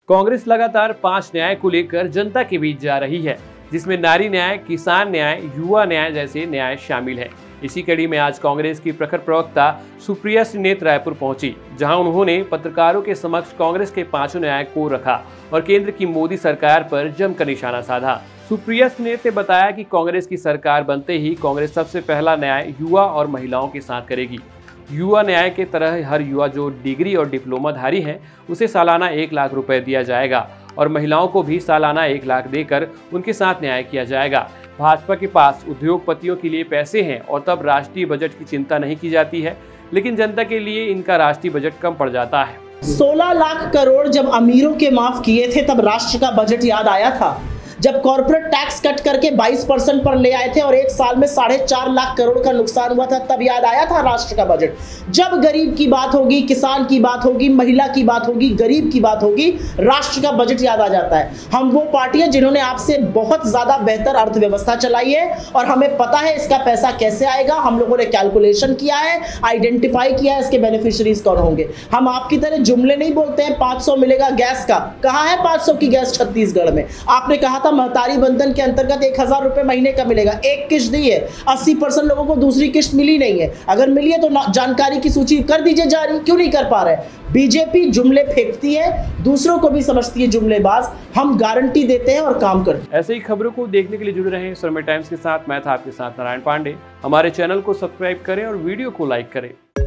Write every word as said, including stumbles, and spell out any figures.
कांग्रेस लगातार पांच न्याय को लेकर जनता के बीच जा रही है, जिसमें नारी न्याय, किसान न्याय, युवा न्याय जैसे न्याय शामिल है। इसी कड़ी में आज कांग्रेस की प्रखर प्रवक्ता सुप्रिया श्रीनेत रायपुर पहुंची, जहां उन्होंने पत्रकारों के समक्ष कांग्रेस के पांचों न्याय को रखा और केंद्र की मोदी सरकार पर जमकर निशाना साधा। सुप्रिया श्रीनेत ने बताया कि कांग्रेस की सरकार बनते ही कांग्रेस सबसे पहला न्याय युवा और महिलाओं के साथ करेगी। युवा न्याय के तरह हर युवा जो डिग्री और डिप्लोमाधारी है उसे सालाना एक लाख रुपए दिया जाएगा और महिलाओं को भी सालाना एक लाख देकर उनके साथ न्याय किया जाएगा। भाजपा के पास उद्योगपतियों के लिए पैसे हैं और तब राष्ट्रीय बजट की चिंता नहीं की जाती है, लेकिन जनता के लिए इनका राष्ट्रीय बजट कम पड़ जाता है। सोलह लाख करोड़ जब अमीरों के माफ किए थे तब राष्ट्र का बजट याद आया था। जब कॉर्पोरेट टैक्स कट करके बाईस परसेंट पर ले आए थे और एक साल में साढ़े चार लाख करोड़ का नुकसान हुआ था, तब याद आया था राष्ट्र का बजट। जब गरीब की बात होगी, किसान की बात होगी, महिला की बात होगी, गरीब की बात होगी, राष्ट्र का बजट याद आ जाता है। हम वो पार्टियां जिन्होंने आपसे बहुत ज्यादा बेहतर अर्थव्यवस्था चलाई है और हमें पता है इसका पैसा कैसे आएगा। हम लोगों ने कैलकुलेशन किया है, आइडेंटिफाई किया है इसके बेनिफिशियरीज कौन होंगे। हम आपकी तरह जुमले नहीं बोलते हैं। पाँच सौ मिलेगा गैस का, कहाँ है पाँच सौ की गैस छत्तीसगढ़ में? आपने कहा महतारी बंधन के अंतर्गत एक हजार रुपए महीने का मिलेगा, एक किस्त दी है। अस्सी परसेंट लोगों को दूसरी किस्त मिली नहीं है। अगर मिली है तो जानकारी की सूची कर दीजिए जारी, क्यों नहीं कर पा रहे? बीजेपी जुमले फेंकती है, दूसरों को भी समझती है जुमलेबाज। हम गारंटी देते हैं और काम करते हैं। ऐसे ही खबरों को देखने के लिए जुड़े रहें समय टाइम्स के साथ। मैं था आपके साथ नारायण पांडे। हमारे चैनल को सब्सक्राइब करें और वीडियो को लाइक करें।